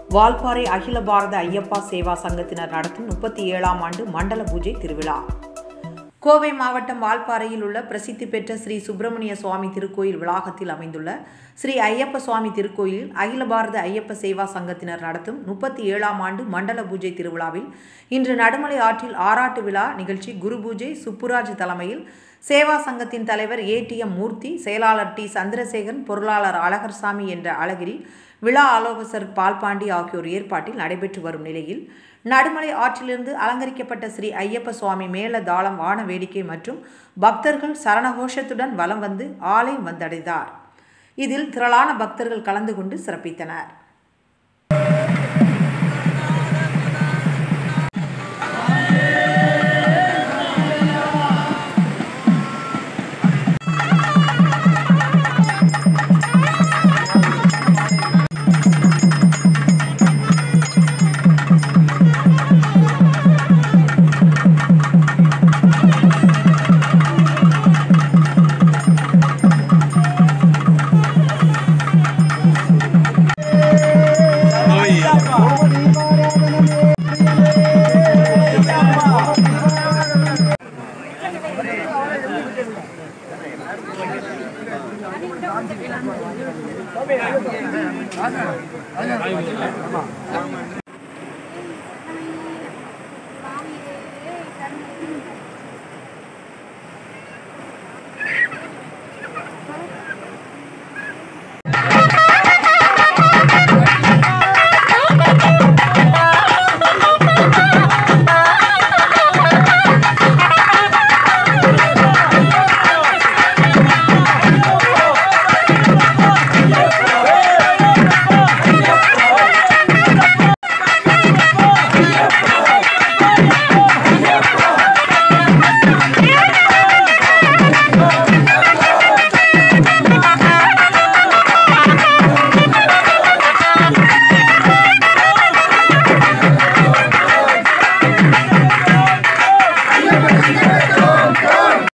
வால்பாறை அகில பாரத ஐயப்பா சேவா சங்கத்தினர் நடத்தும் 37ஆம் ஆண்டு மண்டல பூஜை திருவிழா. கோவை மாவட்டம் வால்பாறையில் உள்ள பிரசித்தி பெற்ற ஸ்ரீ சுப்பிரமணிய சுவாமி திருக்கோயில் வளாகத்தில் அமைந்துள்ள ஸ்ரீ ஐயப்ப சுவாமி திருக்கோயிலில் அகில பாரத ஐயப்ப சேவா சங்கத்தினர் நடத்தும் 37ஆம் ஆண்டு மண்டல பூஜை திருவிழாவில் இன்று நடுமலை ஆற்றில் ஆராட்டு விழா நிகழ்ச்சி குரு பூஜை சுப்புராஜ் தலைமையில் சேவா சங்கத்தின் தலைவர் ATM மூர்த்தி, செயலாளர் T சந்திரசேகரன், பொருளாளர் அழகர்சாமி என்ற அழகிரி, விழா ஆலோசகர் பால்பாண்டி ஆகியோர் ஏற்பாட்டில் நடைபெற்று வரும் நிலையில் நடுமலை ஆற்றிலிருந்து அலங்கரிக்கப்பட்ட ஸ்ரீ ஐயப்ப சுவாமி மேல தாளம், வான வேடிக்கை மற்றும் பக்தர்கள் சரணகோஷத்துடன் வலம் வந்து ஆலயம் வந்தடைந்தார். இதில் திரளான பக்தர்கள் கலந்து கொண்டு சிறப்பித்தனர்.